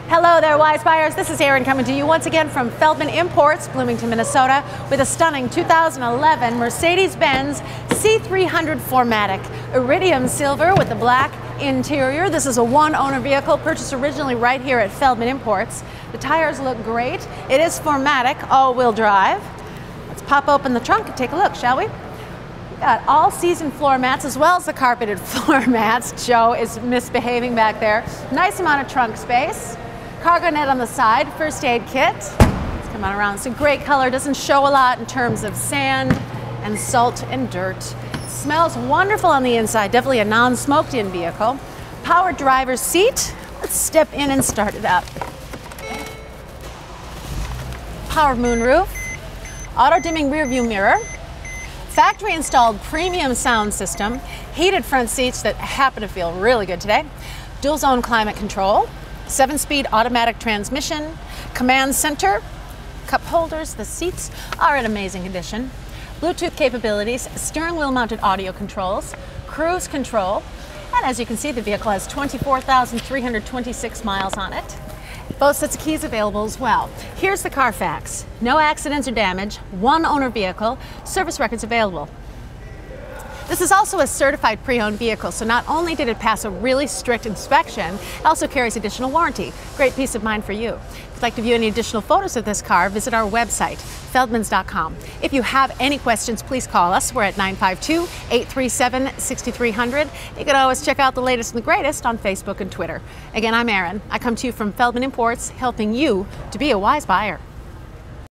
Hello there, wise buyers. This is Erin coming to you once again from Feldman Imports, Bloomington, Minnesota, with a stunning 2011 Mercedes-Benz C300 4MATIC. Iridium silver with the black interior. This is a one-owner vehicle purchased originally right here at Feldman Imports. The tires look great. It is 4MATIC, all-wheel drive. Let's pop open the trunk and take a look, shall we? Got all season floor mats as well as the carpeted floor mats. Joe is misbehaving back there. Nice amount of trunk space. Cargo net on the side, first aid kit. Let's come on around. It's a great color, doesn't show a lot in terms of sand and salt and dirt. It smells wonderful on the inside, definitely a non-smoked in vehicle. Power driver's seat. Let's step in and start it up. Power moonroof. Auto dimming rear view mirror. Factory installed premium sound system. Heated front seats that happen to feel really good today. Dual zone climate control. 7-speed automatic transmission, command center, cup holders. The seats are in amazing condition. Bluetooth capabilities, steering wheel mounted audio controls, cruise control, and as you can see, the vehicle has 24,326 miles on it. Both sets of keys available as well. Here's the Carfax. No accidents or damage, one owner vehicle, service records available. This is also a certified pre-owned vehicle, so not only did it pass a really strict inspection, it also carries additional warranty. Great peace of mind for you. If you'd like to view any additional photos of this car, visit our website, feldmans.com. If you have any questions, please call us. We're at 952-837-6300. You can always check out the latest and the greatest on Facebook and Twitter. Again, I'm Erin. I come to you from Feldman Imports, helping you to be a wise buyer.